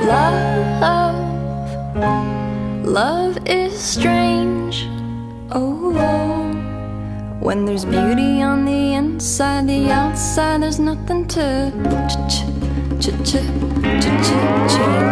Love is strange. Oh, when there's beauty on the inside, the outside there's nothing to change.